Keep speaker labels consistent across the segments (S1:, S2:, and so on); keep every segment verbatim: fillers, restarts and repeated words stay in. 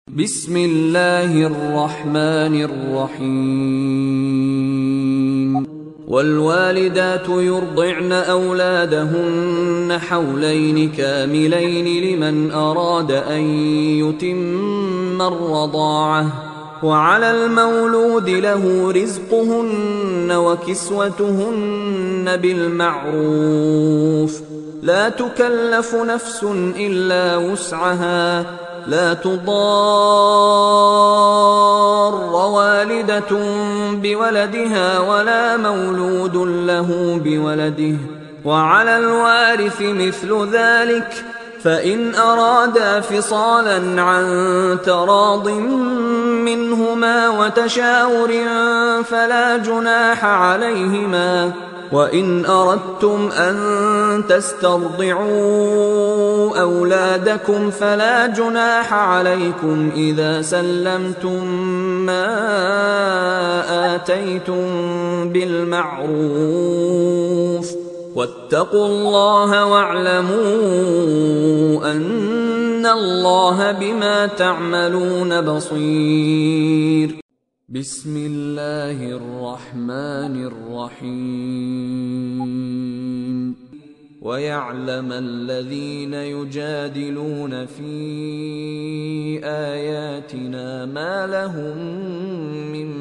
S1: بسم الله الرحمن الرحيم والوالدات يرضعن أولادهن حولين كاملين لمن أراد أن يتم الرضاعة وعلى المولود له رزقهن وكسوتهن بالمعروف لا تكلف نفس إلا وسعها لا تضار والدة بولدها ولا مولود له بولده وعلى الوارث مثل ذلك فإن أرادا فصالا عن تراض منهما وتشاور فلا جناح عليهما وإن أردتم أن تسترضعوا أولادكم فلا جناح عليكم إذا سلمتم ما آتيتم بالمعروف واتقوا الله واعلموا أن الله بما تعملون بصير. بسم الله الرحمن الرحيم ويعلم الذين يجادلون في آياتنا ما لهم من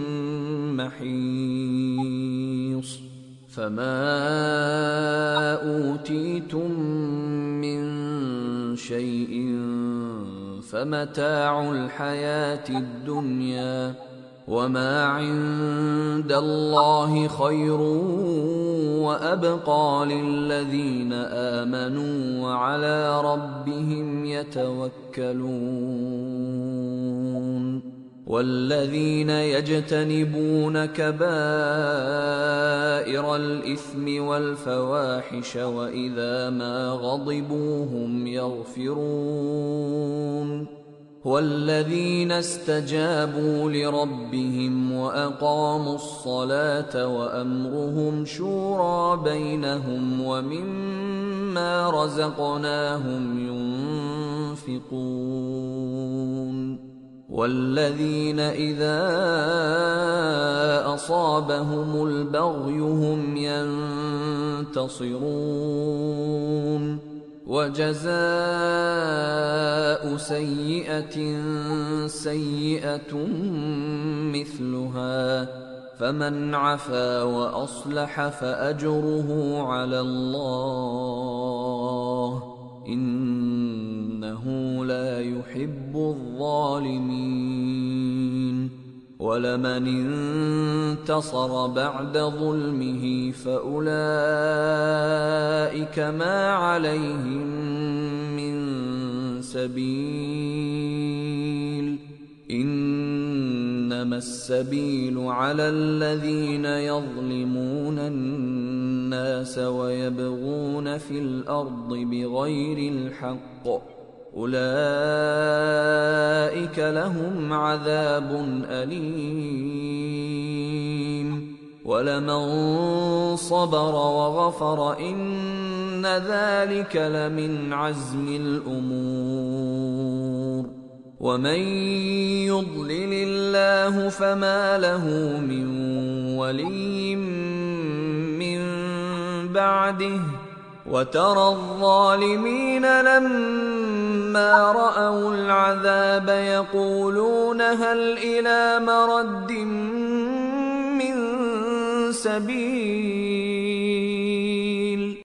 S1: محيص فما أوتيتم من شيء فمتاع الحياة الدنيا وما عند الله خير وأبقى للذين آمنوا وعلى ربهم يتوكلون والذين يجتنبون كبائر الإثم والفواحش وإذا ما غضبوا هم يغفرون والذين استجابوا لربهم وأقاموا الصلاة وأمرهم شورى بينهم ومما رزقناهم ينفقون والذين إذا أصابهم البغي هم ينتصرون وجزاء سيئة سيئة مثلها فمن عفا وأصلح فأجره على الله إنه لا يحب الظالمين ولمن انتصر بعد ظلمه فأولئك ما عليهم من سبيل إنما السبيل على الذين يظلمون الناس ويبغون في الأرض بغير الحق أولئك لهم عذاب أليم ولمن صبر وغفر إن ذلك لمن عزم الأمور ومن يضلل الله فما له من ولي من بعده وترى الظالمين لما رأوا العذاب يقولون هل إلى مرد من سبيل